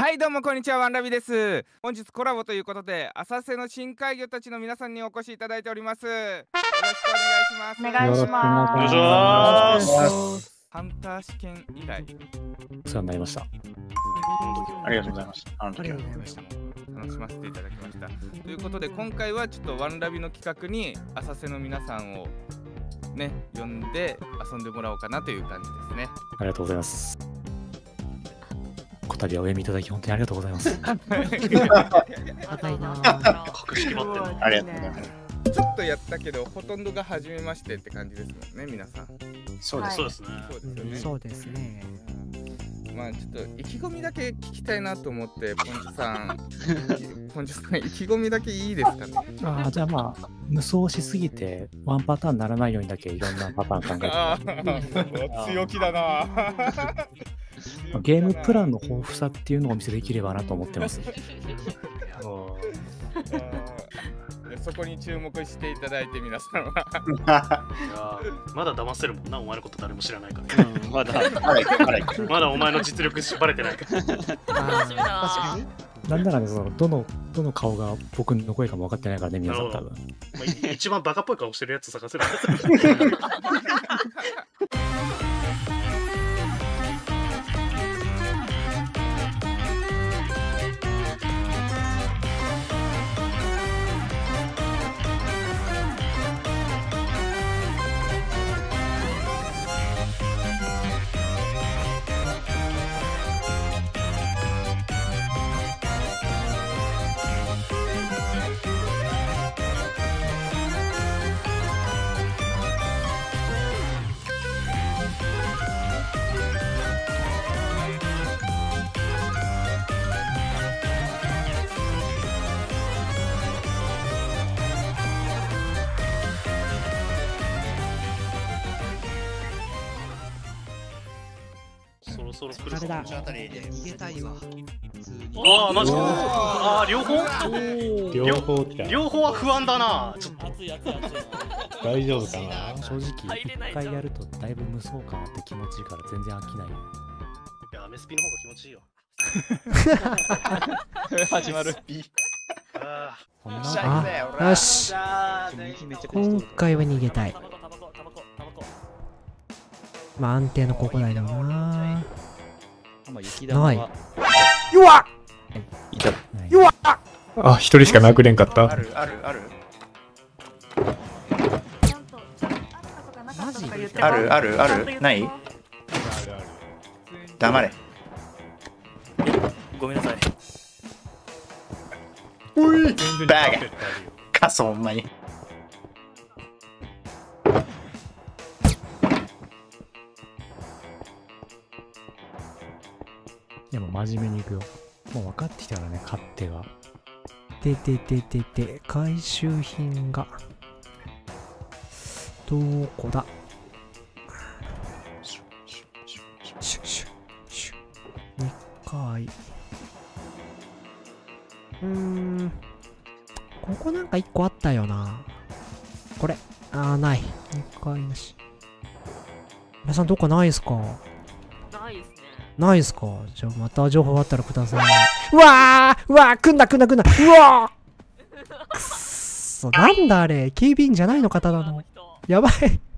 はいどうもこんにちは、ワンラビです。本日コラボということで浅瀬の深海魚たちの皆さんにお越しいただいております。よろしくお願いします。 お願いします。 よろしくお願いします。 ハンター試験以来お世話になりました。 ありがとうございました。 楽しませていただきました。ということで今回はちょっとワンラビの企画に浅瀬の皆さんをね呼んで遊んでもらおうかなという感じですね。 ありがとうございます。こたびはお読みいただき本当にありがとうございます。 高いな。 格式ばってる。ありがとうございます。 ちょっとやったけどほとんどが初めましてって感じですもんね、皆さん。 そうです、そうですね。 そうですね。 まあちょっと意気込みだけ聞きたいなと思ってポンチョさん意気込みだけいいですかね。 じゃあまあ無双しすぎてワンパターンにならないようにだけいろんなパターン考えて強気だな。 ゲームプランの豊富さっていうのをお見せできればなと思ってます。 そこに注目していただいて皆さんはまだ騙せるもんな、お前のこと誰も知らないから、まだお前の実力バレてないから。 なんならね、どの顔が僕の声かも分かってないからね、皆さん多分。 一番バカっぽい顔してるやつ探せる。そろそろ来るか。 逃げたいわ。 ああ、マジか。両方両方は不安だな。ちょっと大丈夫かな。 正直一回やるとだいぶ無双感あって気持ちいいから全然飽きない。いや、アメスピの方が気持ちいいよ。 始まる。 よし。今回は逃げたい。まあ安定のここだよな。ない。弱っ。弱っ。 あ、一人しかなくれんかった。 ある。 マジ？ ある。ない？黙れ。 ごめんなさい。 バーガー。カスほんまに。 いやもう真面目にいくよ。もう分かってきたからね、勝手が。 回収品がどこだ。2回。ここなんか1個あったよな。これない。2回なし。皆さんどっかないですか？ないっすか？じゃあまた情報あったらください。うわー来んな。うわーくっそ、なんだあれ、警備員じゃないの方なの。やばい。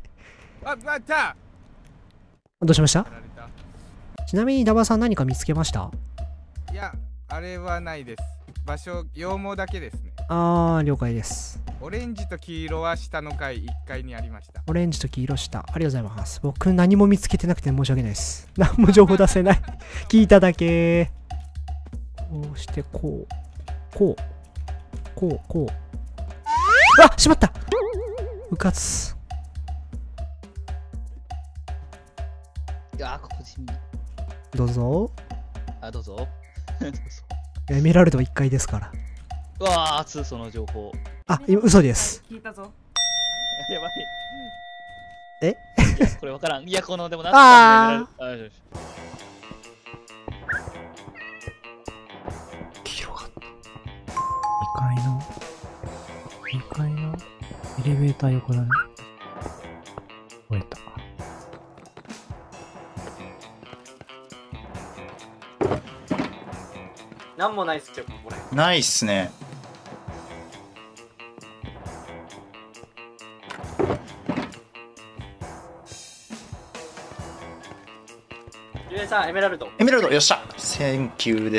どうしました？ちなみにダバさん何か見つけました？ いや、あれはないです。場所、羊毛だけですね。 了解です。 オレンジと黄色は下の階1階にありました。 オレンジと黄色下、ありがとうございます。僕何も見つけてなくて申し訳ないです。何も情報出せない。聞いただけ。こうしてこう。あ、しまった。うかつ。 いや、ここ地味。 どうぞ。 どうぞ。 エメラルド1階ですから。 うわー、その情報。 今嘘です。 聞いたぞ。やえ？ ばい。これわからん。いや、この、でもなあったんだよ。 黄色が2階のエレベーター横だね。終えた。 なんもないっすよ、これ。 ないっすね。 ゆうえさん、エメラルド。 エメラルド、よっしゃ。センキューです。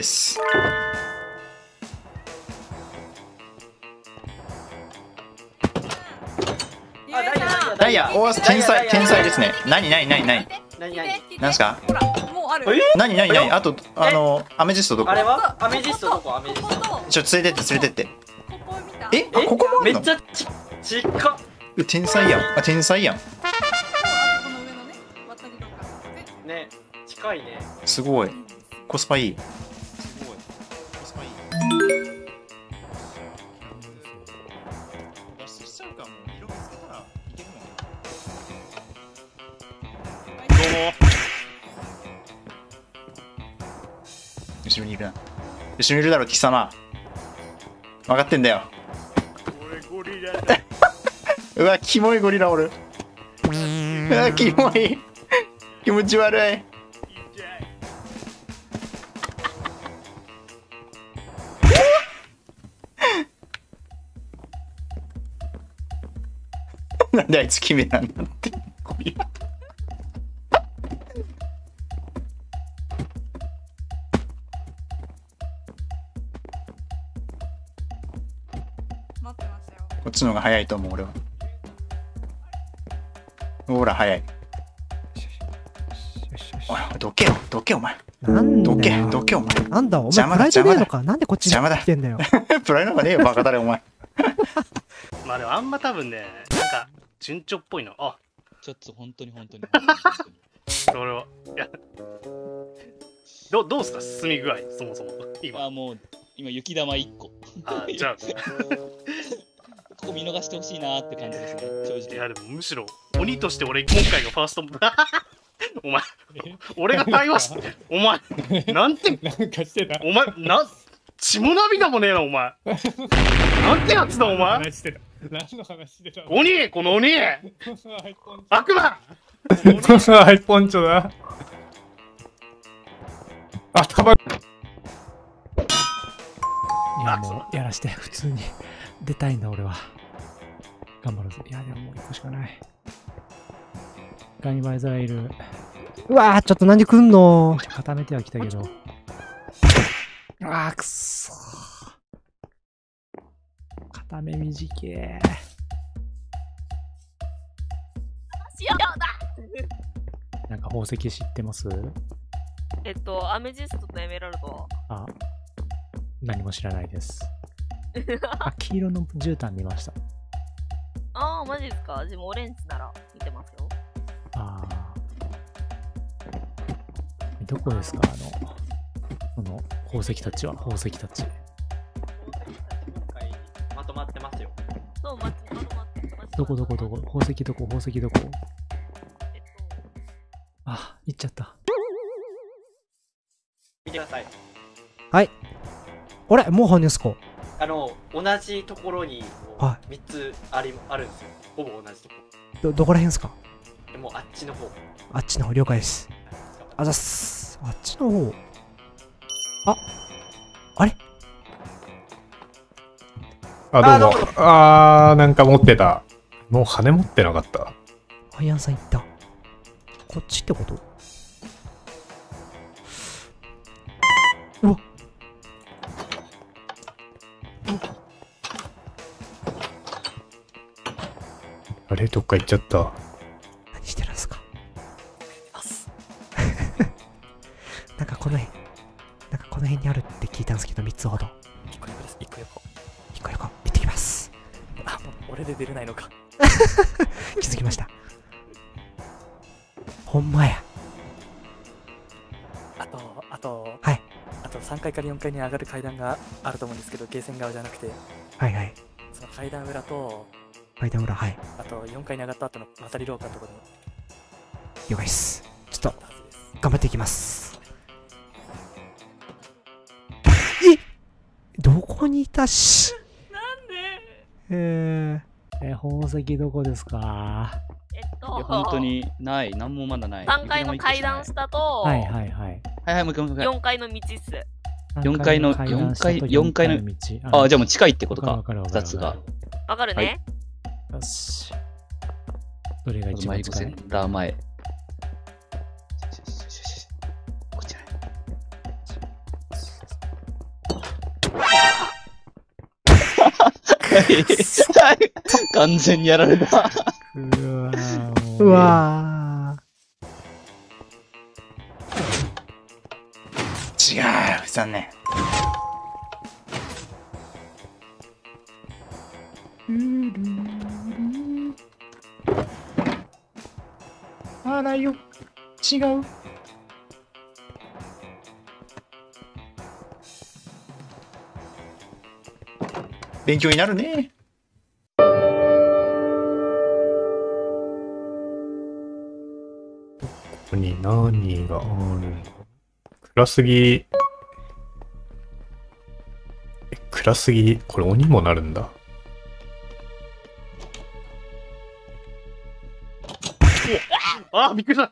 ダイヤ、おー、天才ですね。何なんすか？何あと、アメジストどこ？ あれはアメジストどこ？アメジスト。 連れてって。え、ここもあるの？ めっちゃちっか。 天才やん。天才やん。 ね、近いね。 すごい。コスパいい。後ろにいるな。後ろにいるだろ、貴様。分かってんだよ。うわ、キモいゴリラおる。うわ、キモい。気持ち悪い。なんであいつキメラになってんの？ゴリラ。こっちの方が早いと思う、俺は。ほら、早い。おい、どけお前。どけ、お前。 なんだ、お前、プライドねえのか。なんでこっちに来てんだよ。 プライドがねえよ、バカだれ、お前。 まあでも、あんま多分ね、なんか、順調っぽいの。あ、 ちょっと本当に。 俺は。いや、どうすか、進み具合、そもそも。 今。もう、今、雪玉1個。 あ、じゃあ。 ここ見逃してほしいなーって感じですね、正直。 いや、でもむしろ、鬼として俺、今回のファースト、お前、俺が対話して、お前、なんて、 なんかしてた。 お前、血も涙もねえな、お前。なんてやつだ、お前。 何の話してた。 鬼、この鬼。悪魔。 ハイポンチョだ。頭。 いや、もう、やらして、普通に。出たいんだ、俺は。頑張るぞ。いや、でももう1個しかない。ガニバイザーいる。 うわー、ちょっと何来んの？ 固めてはきたけど。あー、くっそー。固め短え。なんか宝石知ってます？ アメジストとエメラルド。 あ、何も知らないです。あ、黄色の絨毯見ました。 ああ、マジですか？自分オレンジなら見てますよ。 ああ。どこですか？この宝石たちは、宝石たち。 今回まとまってますよ。 そう、まとまってます。 どこ宝石どこあ、行っちゃった。 見てください。 はい。あれ、もう半ですか？ 同じところに3つあるんですよ。ほぼ同じところ。どこら辺ですか？ もうあっちの方。 あっちの方、了解です。あざっす。あっちの方。あれ？ どうも。なんか持ってた。もう羽持ってなかった。 アイアンさん行った。こっちってこと？うわっ。 あれ、どっか行っちゃった。 何してるんですか？なんかこの辺にあるって聞いたんですけど、3つほど。 1個横です。1個横。 1個横、行ってきます。 あ、もう俺で出れないのか。 気づきました。ほんまや。 はい。あと3階から4階に上がる階段があると思うんですけど、ゲーセン側じゃなくて。 はいはい。 その階段裏と、 はい。 あと4階に上がった後の渡り廊下のところに。 了解です。ちょっと、頑張っていきます。どこにいたし。 なんで？ 宝石どこですか？ 本当にない。なんもまだない。 3階の階段下と、 はい、もう一回。 4階の道っす。 4階の、4階の、あ、じゃあもう近いってことか。2つが。 わかるね。 よし。どれが一番近い？ センター前。こっち完全にやられた。 うわ違う、残念。あらよ、違う。勉強になるね。 ここに何があるの？暗すぎ。暗すぎ。これ鬼もなるんだ。 あー、びっくりした。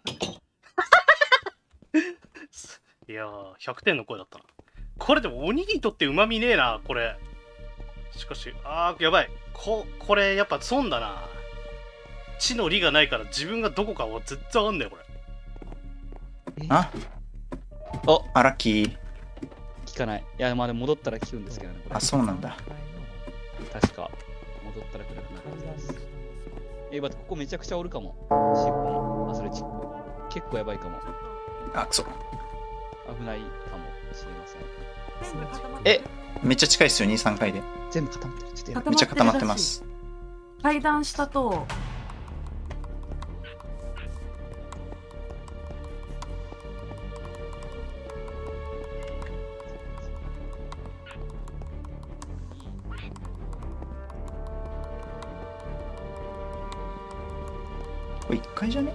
いやー、100点の声だったな。これでも鬼にとってうまみねえな、これ。しかし、やばい。これやっぱ損だな。地の利がないから自分がどこかは絶対わかんねえ、これ。 あラッキー。 聞かない。いや、まあでも戻ったら聞くんですけどね。これそうなんだ。 確か、戻ったら暗くなるはずです。待って、ここめちゃくちゃおるかも。シッポン、アスレチック。結構やばいかも。 くそ。 危ないかもしれません。 めっちゃ近いっすよ、2、3回で。 全部固まってる。ちょっとやめっちゃ固まってます。 階段下と、 これ1回じゃね？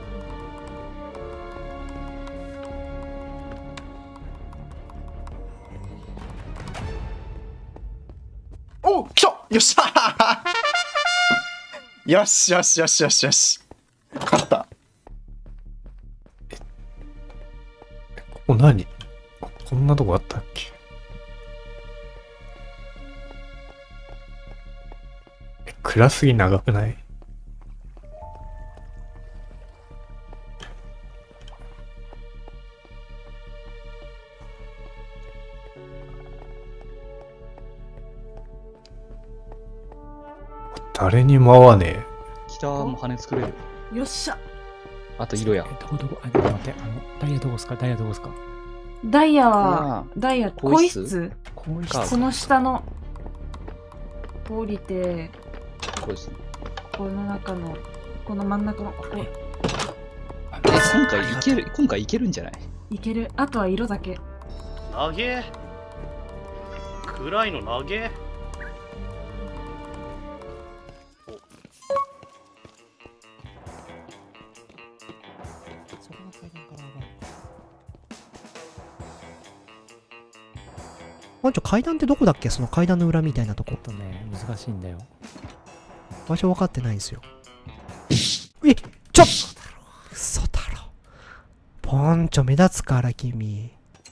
おっ、来た！よっしゃーよしよしよしよしよし。勝った。 ここ何？こんなとこあったっけ？暗すぎ長くない？誰にも合わねえ。 北も羽作れる。 よっしゃ。 あと色や。 どこ待って、ダイヤどこっすか？ダイヤどこっすか？ ダイヤは、更衣室。この下の、降りて、 この中の、この真ん中の、ここ。 今回いけるんじゃない？ いける。あとは色だけ。 投げ。暗いの投げ。 階段ってどこだっけ？その階段の裏みたいなとこ。 難しいんだよ。 場所分かってないんですよ。嘘だろ。ポンチョ目立つから君。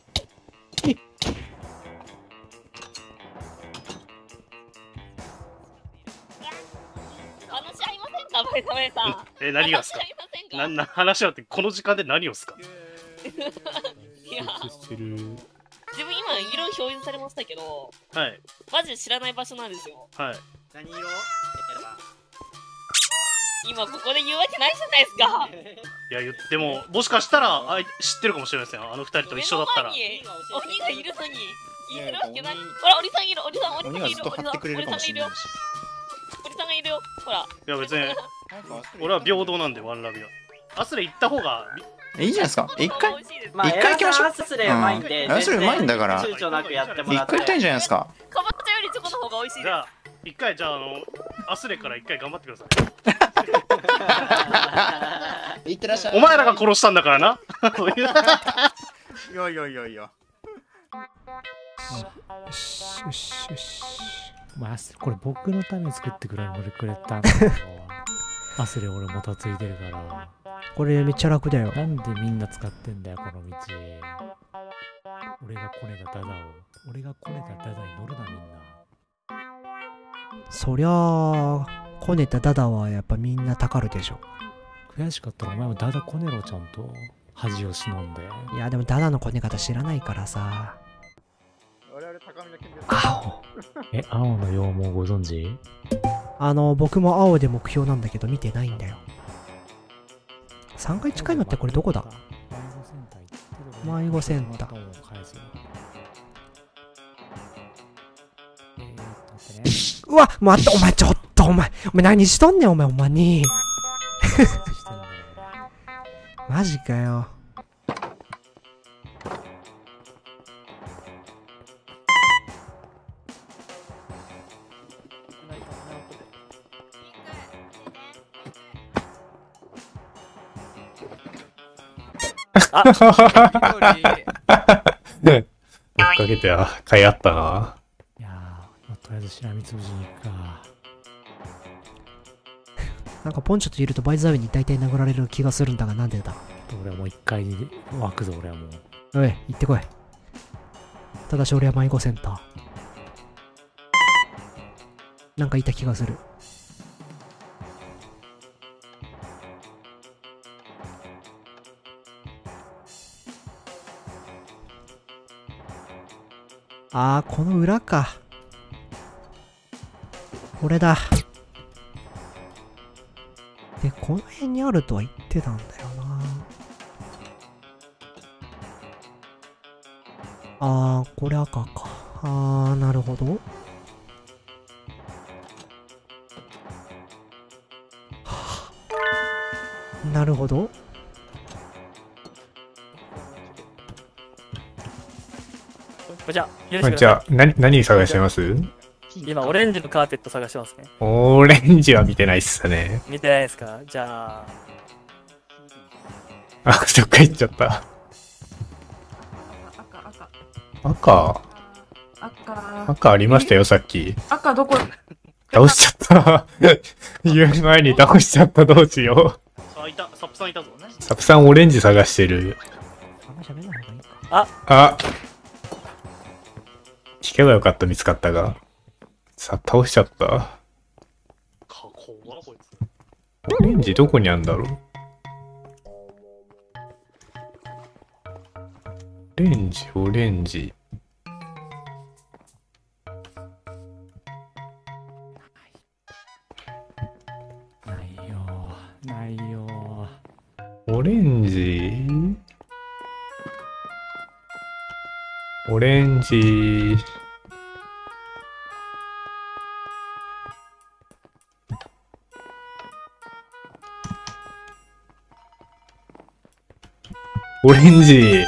話し合いませんか、バイトメイさん。 何がっすか？話し合ってこの時間で何をっすか？ いや自分今色表示されましたけど、 はい。 マジで知らない場所なんですよ。 はい。 何色？ 今ここで言うわけないじゃないですか。 いや、でももしかしたら知ってるかもしれないですよ。あの二人と一緒だったら。 鬼がいるのに言えるわけない。ほら、鬼さんいる、鬼さんいる、 鬼がずっと張ってくれるかもしれないし。 鬼さんがいるよ。ほら。 いや別に俺は平等なんで、ワンラビは。アスレ行った方がいいじゃないですか。一回行きましょう。 アスレうまいんで。 アスレうまいんだから。 躊躇なくやってもらって。 一回行ったんじゃないですか。 かぼちゃよりチョコの方が美味しいです。 じゃあ一回アスレから一回頑張ってください。いってらっしゃい。 お前らが殺したんだからな。 いやいやいやいや。 よしよしよし。 これ僕のために作ってくれたんだよ。アスレ俺もたついてるから。 これめっちゃ楽だよ。 なんでみんな使ってんだよ、この道。 俺がこねたダダに乗るなみんな。 そりゃあ、こねたダダはやっぱみんなたかるでしょ。 悔しかったらお前もダダこねろ、ちゃんと。恥を忍んで。 いや、でもダダのこね方知らないからさ。青。 青の羊毛ご存知？ 僕も青で目標なんだけど見てないんだよ。3階近いのってこれどこだ？迷子センター。うわ、待って、お前ちょっと、お前何しとんねん、お前ほんまに。マジかよ。 追っかけては買いあったな。 いやー、とりあえずしらみつぶしに行くか。 なんかポンチョといるとバイザーウェイに大体殴られる気がするんだが、なんでだ？ 俺はもう一回湧くぞ、俺はもう。 おい、行ってこい。ただし俺は迷子センター。なんかいた気がする。あー、この裏か。これだ。で、この辺にあるとは言ってたんだよな。あー、これ赤か。あー、なるほど。なるほど。 こんにちは。 こんにちは。何探してます？ 今、オレンジのカーペット探してますね。 オレンジは見てないっすね。 見てないですか？じゃあ。 あ、どっか行っちゃった。赤ありましたよ、さっき。 赤どこ？ 倒しちゃった。言う前に倒しちゃった、どうしよう。 あ、いた。サップさんいたぞ。 サップさんオレンジ探してる。あ、聞けばよかった、見つかったが。さ、倒しちゃった。オレンジどこにあんだろう。オレンジ。 ないよ。 オレンジ。オレンジ。オレンジ。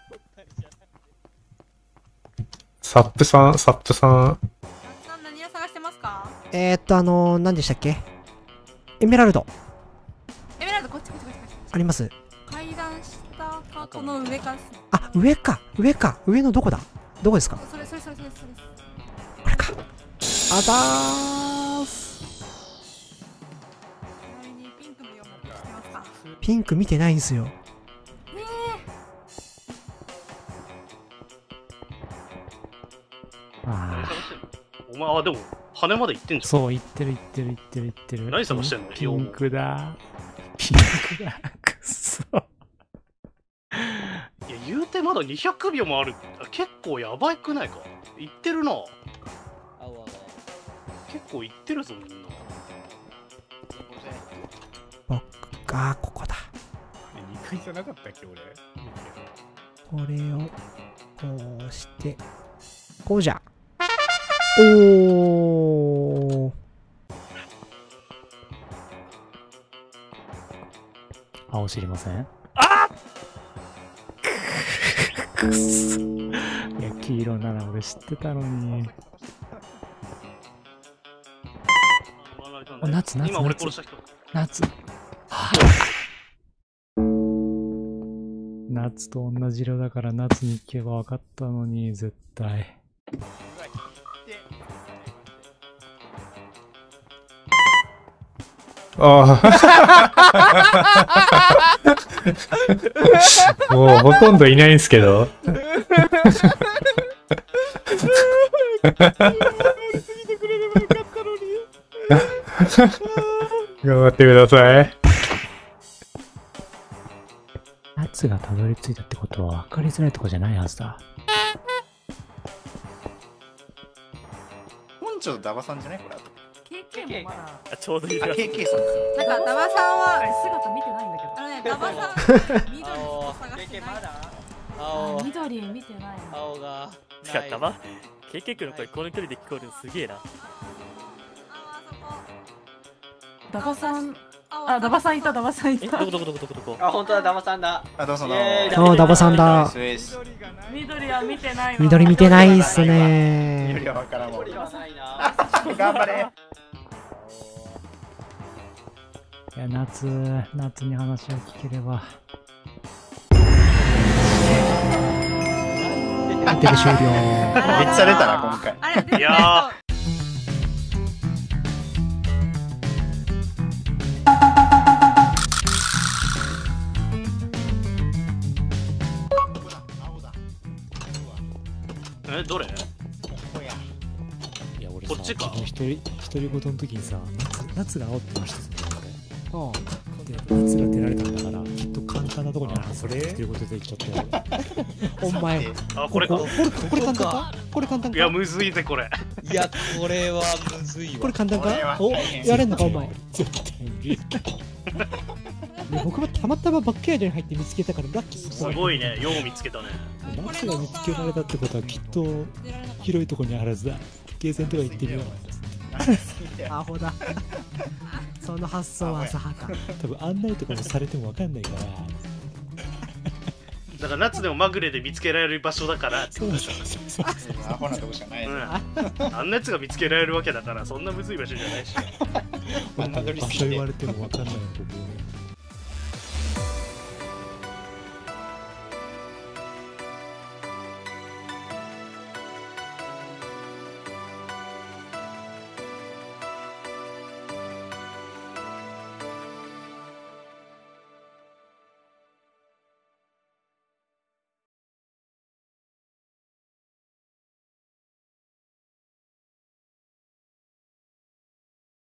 サップさん。 何を探してますか？ 何でしたっけ？エメラルド。 エメラルド、こっち。 あります。 階段下か、この上かっすね。 あ、上か。上のどこだ？どこですか？ それ。 これか。あざーす。 ちなみにピンクの色も知ってますか？ ピンク見てないんすよ。 お前はでも羽まで行ってんじゃん。 そう、行ってる。 何探してんの？ ピンクだ。くそ。 いや、言うてまだ200秒もある。結構やばくないか？行ってるな。結構行ってるぞ、みんな。 ここだ。 2階じゃなかったっけ、俺。 これを、こうして、こうじゃ。おー。 青知りません？ あくっそ。いや、黄色なら俺知ってたのに。夏。 今俺殺した人。 夏と同じ色だから夏に行けば分かったのに、絶対。 ああ。もうほとんどいないんすけど。 頑張ってください。 夏がたどり着いたってことは分かりづらいとこじゃないはずだ。 本庁ダバさんじゃないこれ。あと KK もまだちょうどいい。 あ KK さんか。 なんかダバさんは姿見てないんだけど。ダバさん緑を探してない。 青。 緑見てない。 青が。 てかダバ KK 君の声この距離で聞こえるのすげえな。 ダバさん、あ、ダバさんいた、ダバさんいた。 どこ。 あ、本当だ、ダバさんだ。 あ、ダバさんだ。 そう、ダバさんだ。 緑は見てない。 緑見てないっすね。 緑はわからんもん。頑張れ。 いや、夏に話を聞ければ。 インテル終了。 めっちゃ出たな、今回。 いやー。どれ？いや俺こっちか。 独り言の時にさ、夏が青ってましたよね。ああ。で夏が出られたんだから、きっと簡単なところにある。それ独り言で言っちゃったよ。 お前。 あ、これか。 これ簡単か？これ簡単か？ いや、むずいぜこれ。 いや、これはむずいわ。 これ簡単か？お、やれんのかお前。絶対無理。僕もたまたまバックヤードに入って見つけたからラッキー。 すごいね、よう見つけたね。 夏が見つけられたってことはきっと広いところにあるはずだ。ゲーセンとか行ってみよう。 アホだ。その発想は浅はか。 多分案内とかもされてもわかんないから。 だから夏でもまぐれで見つけられる場所だから。 そう。 アホなとこしかない。 あんなやつが見つけられるわけだから、そんなむずい場所じゃないし。 場所言われてもわかんないところ。